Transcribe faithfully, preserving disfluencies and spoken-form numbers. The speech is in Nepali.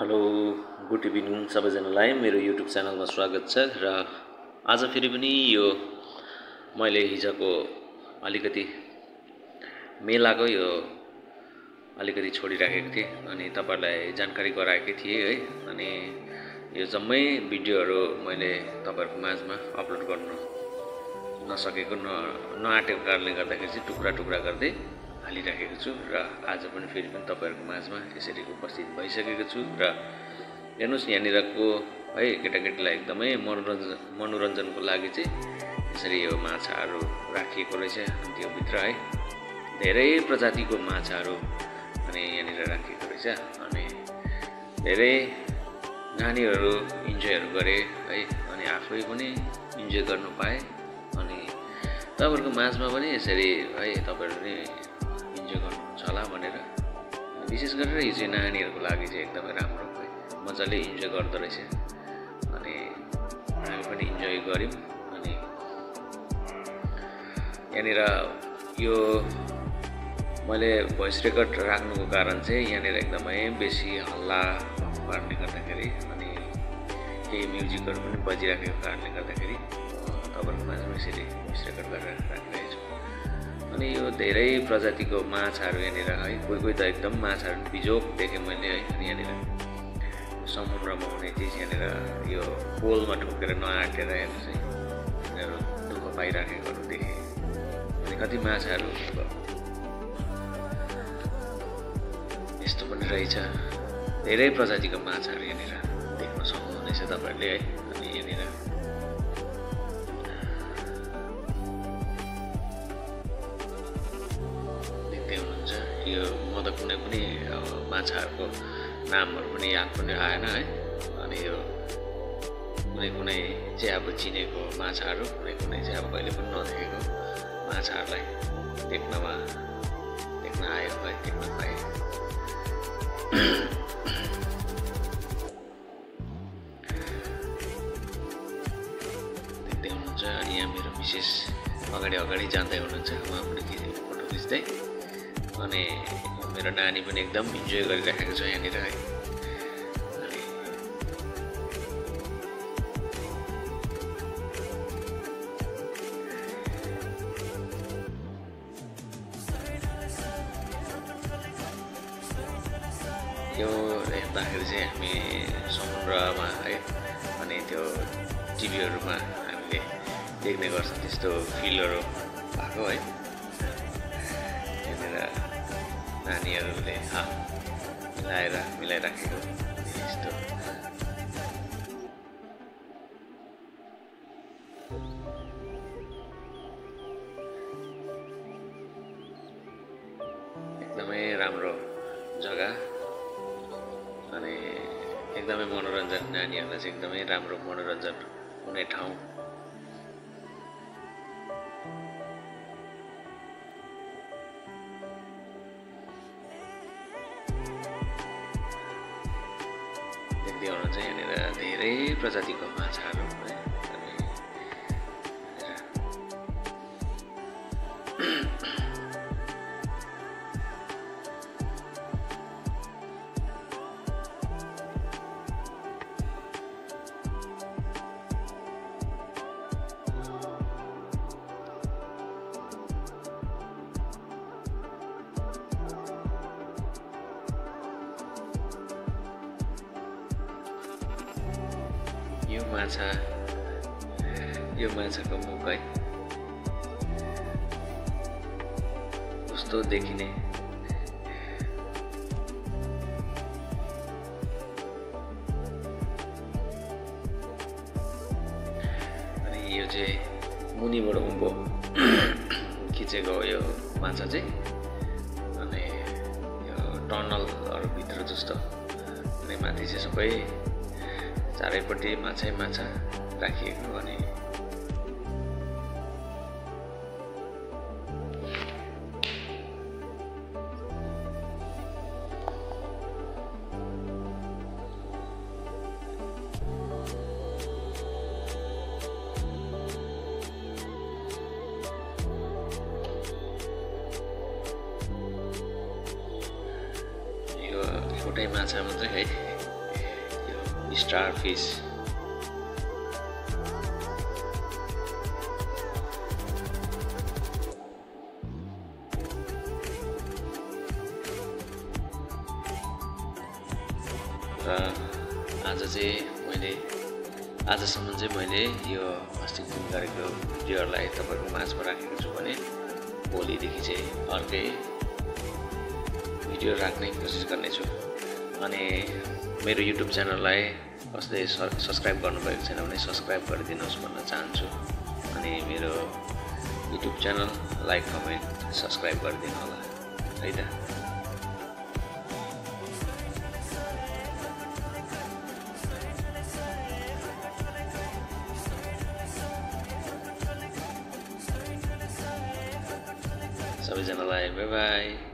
हेलो गुड इभिनिङ सबैजनालाई मेरो युट्युब च्यानलमा स्वागत छ। र आज फेरि पनि यो मैले हिजोको अलिकति मेलाको यो अलिकति छोडिराखेको थिएँ अनि तपाईहरुलाई जानकारी गराएकै थिएँ है। अनि यो जम्मै भिडियोहरू मैले तपाईहरुको माझमा अपलोड गर्नु नसकेको न नआटेको कारणले गर्दाखेरि चाहिँ टुक्रा टुक्रा गर्दै हालिराखेको छु र आज पनि फेरि पनि तपाईहरुको माझमा यसरी उपस्थित भइसकेको छु। र हेर्नुस् यहाँनिरको है केटाकेटीलाई एकदमै मनोरञ्जन मनोरञ्जनको लागि चाहिँ यसरी यो माछाहरू राखिएको रहेछ। अनि त्यो भित्र है धेरै प्रजातिको माछाहरू अनि यहाँनिर राखिएको रहेछ। अनि धेरै नानीहरू इन्जोयहरू गरे है अनि आफै पनि इन्जोय गर्न पाए। अनि तपाईहरुको माझमा पनि यसरी है तपाईहरु पनि इन्जोय गर्नुहुन्छ होला भनेर विशेष गरेर यो चाहिँ नानीहरूको लागि चाहिँ एकदमै राम्रो है मजाले इन्जोय गर्दो रहेछ। अनि हामी पनि इन्जोय गर्यौं। अनि यहाँनिर यो मैले भोइस रेकर्ड राख्नुको कारण चाहिँ यहाँनिर एकदमै बेसी हल्ला गर्ने गर्दाखेरि अनि केही म्युजिकहरू पनि बजिराखेको कारणले गर्दाखेरि तपाईहरुको माझमा यसरी भोइस रेकर्ड गरेर राखिरहेको छु। अनि यो धेरै प्रजातिको माछाहरू यहाँनिर है कोही कोही त एकदम माछाहरू बिजोक देखेँ मैले है। अनि यहाँनिर समुद्रमा हुने चिज यहाँनिर यो पोलमा ठोकेर नआटेर हेर्नुहोस् है यिनीहरू दुःख पाइराखेकोहरू देखेँ। अनि कति माछाहरू यस्तो पनि रहेछ। धेरै प्रजातिको माछाहरू यहाँनिर देख्न सक्नुहुनेछ तपाईहरुले है। अनि यहाँनिर यो म त कुनै पनि माछाहरूको नामहरू पनि याद पनि आएन है। अनि यो कुनै कुनै चाहिँ अब चिनेको माछाहरू कुनै कुनै चाहिँ अब कहिले पनि नदेखेको माछाहरूलाई देख्नमा देख्न आयो है देख्न पाएँ। देख्दै हुनुहुन्छ। अनि यहाँ मेरो विशेष अगाडि अगाडि जाँदै हुनुहुन्छ उहाँ पनि फोटो खिच्दै। अनि मेरो नानी पनि एकदम इन्जोय गरिरहेको छ यहाँनिर है। यो हेर्दाखेरि चाहिँ हामी समुद्रमा है अनि त्यो टिभीहरूमा हामीले देख्ने गर्छौँ त्यस्तो फिलहरू भएको है। यहाँनिर नानीहरूले हात मिलाएर मिलाइराखेको यस्तो एकदमै राम्रो जग्गा अनि एकदमै मनोरञ्जन नानीहरूलाई चाहिँ एकदमै राम्रो मनोरञ्जन हुने ठाउँ। देख्दै हुनुहुन्छ यहाँनिर धेरै प्रजातिको माछाहरू है। यो माछा यो माछाको मुख है कस्तो देखिने। अनि यो चाहिँ मुनिबाट उँभो खिचेको यो माछा चाहिँ अनि यो टनलहरू भित्र जस्तो अनि माथि चाहिँ सबै चारैपट्टि माछै माछा राखिएको। अनि यो एउटै माछा मात्रै है स्टार फिस। र आज चाहिँ मैले आजसम्म चाहिँ मैले यो अस्ति दिन गरेको भिडियोहरूलाई तपाईँको माझमा राखेको छु भने भोलिदेखि चाहिँ अर्कै भिडियो राख्ने कोसिस गर्नेछु। अनि मेरो युट्युब च्यानललाई कसैले सब्सक्राइब गर्नुभएको छैन भने सब्सक्राइब गरिदिनुहोस् भन्न चाहन्छु। अनि मेरो YouTube channel like comment subscribe गरिदिनु होला है त। सबैजनालाई बाई बाई।